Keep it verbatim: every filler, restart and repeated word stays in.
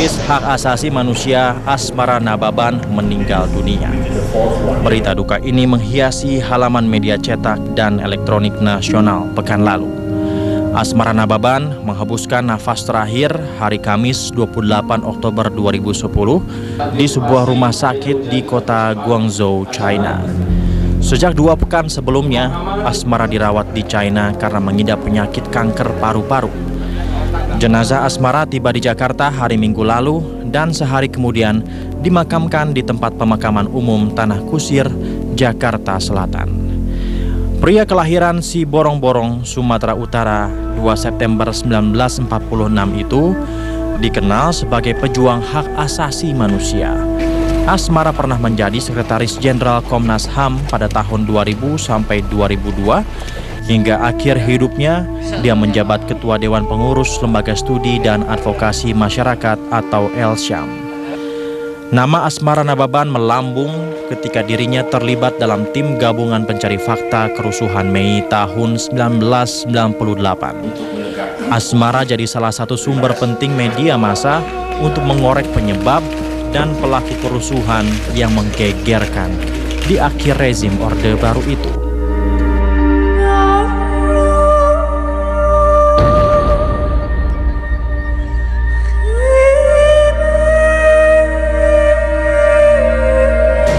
Aktivis hak asasi manusia Asmara Nababan meninggal dunia. Berita duka ini menghiasi halaman media cetak dan elektronik nasional pekan lalu. Asmara Nababan menghembuskan nafas terakhir hari Kamis dua puluh delapan Oktober dua ribu sepuluh di sebuah rumah sakit di kota Guangzhou, China. Sejak dua pekan sebelumnya, Asmara dirawat di China karena mengidap penyakit kanker paru-paru. Jenazah Asmara tiba di Jakarta hari Minggu lalu dan sehari kemudian dimakamkan di tempat pemakaman umum Tanah Kusir, Jakarta Selatan. Pria kelahiran Siborong-Borong, Sumatera Utara, dua September seribu sembilan ratus empat puluh enam itu dikenal sebagai pejuang hak asasi manusia. Asmara pernah menjadi Sekretaris Jenderal Komnas H A M pada tahun dua ribu sampai dua ribu dua. Hingga akhir hidupnya, dia menjabat Ketua Dewan Pengurus Lembaga Studi dan Advokasi Masyarakat atau L S Y A M. Nama Asmara Nababan melambung ketika dirinya terlibat dalam tim gabungan pencari fakta kerusuhan Mei tahun seribu sembilan ratus sembilan puluh delapan. Asmara jadi salah satu sumber penting media massa untuk mengorek penyebab dan pelaku kerusuhan yang menggegerkan di akhir rezim Orde Baru itu.